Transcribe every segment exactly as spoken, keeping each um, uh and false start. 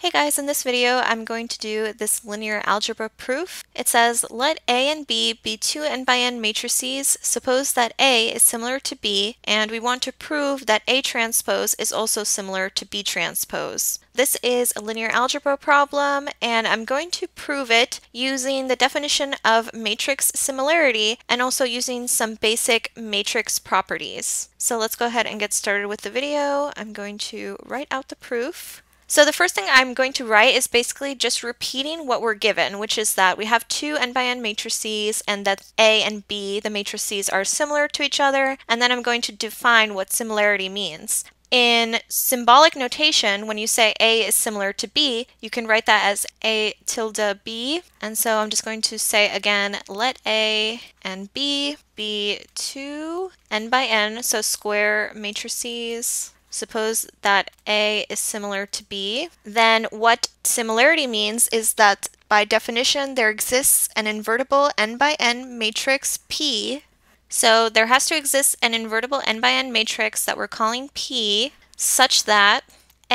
Hey guys, in this video I'm going to do this linear algebra proof. It says let A and B be two n by n matrices. Suppose that A is similar to B, and we want to prove that A transpose is also similar to B transpose. This is a linear algebra problem, and I'm going to prove it using the definition of matrix similarity and also using some basic matrix properties. So let's go ahead and get started with the video. I'm going to write out the proof. So the first thing I'm going to write is basically just repeating what we're given, which is that we have two n by n matrices and that A and B, the matrices, are similar to each other, and then I'm going to define what similarity means. In symbolic notation, when you say A is similar to B, you can write that as A tilde B. And so I'm just going to say again, let A and B be two n by n, so square matrices. Suppose that A is similar to B. Then what similarity means is that by definition there exists an invertible n by n matrix P. So there has to exist an invertible n by n matrix that we're calling P such that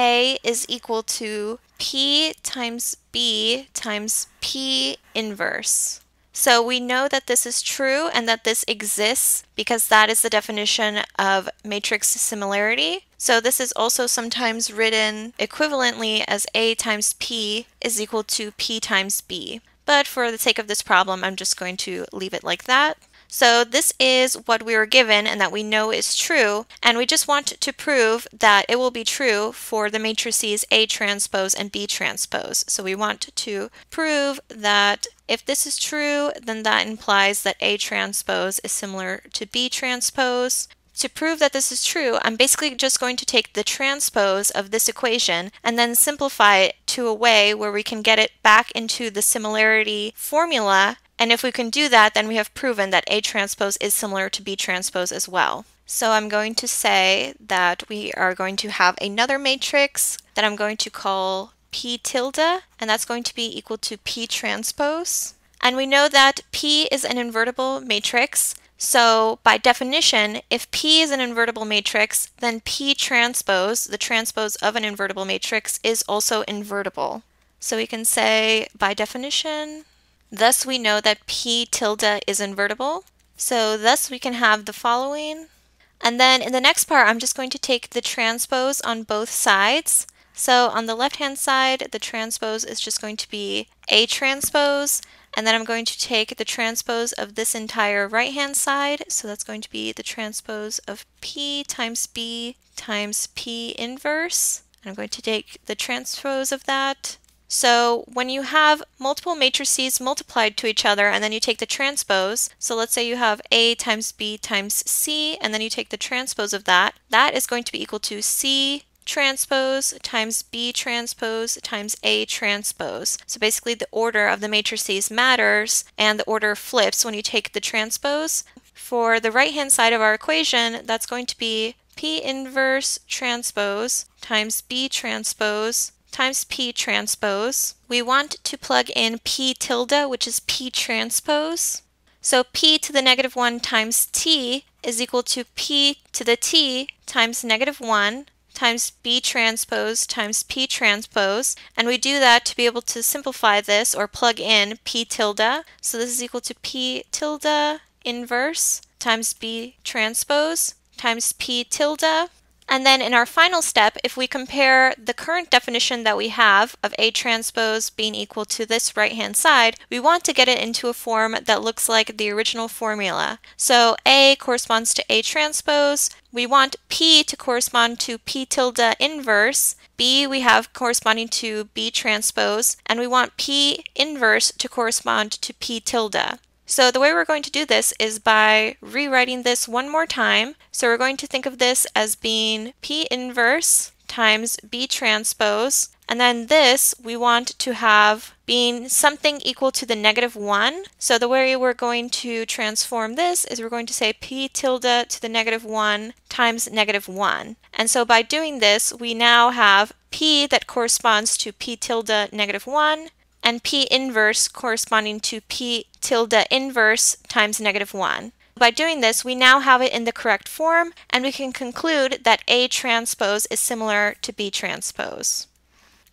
A is equal to P times B times P inverse. So we know that this is true and that this exists because that is the definition of matrix similarity. So this is also sometimes written equivalently as A times P is equal to P times B. But for the sake of this problem, I'm just going to leave it like that. So this is what we were given and that we know is true, and we just want to prove that it will be true for the matrices A transpose and B transpose. So we want to prove that if this is true, then that implies that A transpose is similar to B transpose. To prove that this is true, I'm basically just going to take the transpose of this equation and then simplify it to a way where we can get it back into the similarity formula. And if we can do that, then we have proven that A transpose is similar to B transpose as well. So I'm going to say that we are going to have another matrix that I'm going to call P tilde, and that's going to be equal to P transpose. And we know that P is an invertible matrix. So by definition, if P is an invertible matrix, then P transpose, the transpose of an invertible matrix, is also invertible. So we can say by definition, thus we know that P tilde is invertible. So thus we can have the following. And then in the next part, I'm just going to take the transpose on both sides. So on the left-hand side, the transpose is just going to be A transpose. And then I'm going to take the transpose of this entire right-hand side. So that's going to be the transpose of P times B times P inverse. And I'm going to take the transpose of that. So when you have multiple matrices multiplied to each other and then you take the transpose, so let's say you have A times B times C, and then you take the transpose of that, that is going to be equal to C transpose times B transpose times A transpose. So basically the order of the matrices matters and the order flips when you take the transpose. For the right hand side of our equation, that's going to be P inverse transpose times B transpose times P transpose. We want to plug in P tilde, which is P transpose. So P to the negative one times T is equal to P to the T times negative one times B transpose times P transpose. And we do that to be able to simplify this or plug in P tilde. So this is equal to P tilde inverse times B transpose times P tilde. And then in our final step, if we compare the current definition that we have of A transpose being equal to this right-hand side, we want to get it into a form that looks like the original formula. So A corresponds to A transpose. We want P to correspond to P tilde inverse. B we have corresponding to B transpose. And we want P inverse to correspond to P tilde. So the way we're going to do this is by rewriting this one more time. So we're going to think of this as being P inverse times B transpose. And then this we want to have being something equal to the negative one. So the way we're going to transform this is we're going to say P tilde to the negative one times negative one. And so by doing this, we now have P that corresponds to P tilde negative one, and P inverse corresponding to P tilde inverse times negative one. By doing this, we now have it in the correct form, and we can conclude that A transpose is similar to B transpose.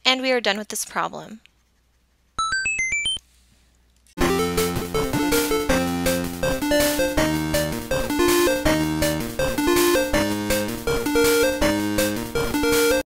And we are done with this problem.